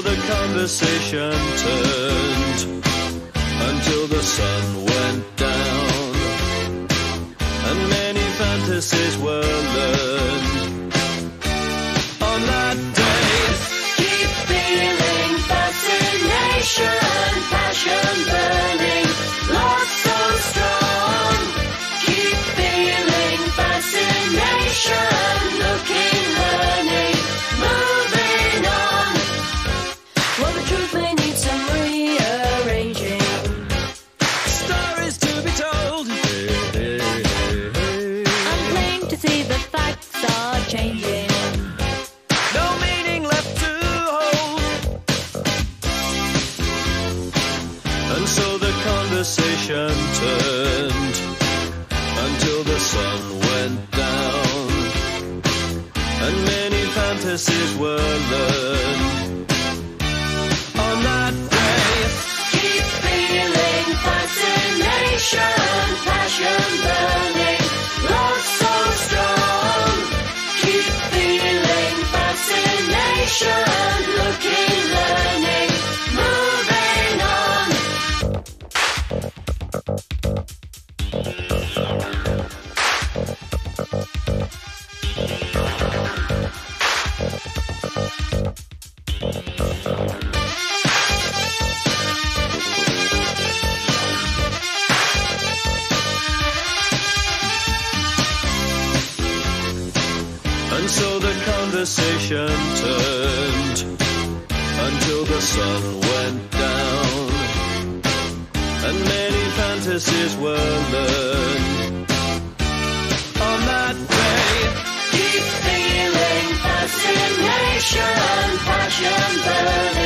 the conversation turned until the sun went down, and many fantasies were learned on that day. Keep feeling fascination, passion burning, love so strong. Keep feeling fascination, looking, learning, moving on. Well, the truth may need some rearranging. Stories to be told. I'm plain to see the facts are changing. No meaning left to hold. And so the conversation turned until the sun went down, and many fantasies were learned on that day. Keep feeling fascination, passion burning, love so strong. Keep feeling fascination, looking, learning, moving on. And so the conversation turned until the sun went down, and many fantasies were learned on that day. Keep feeling fascination, passion burning.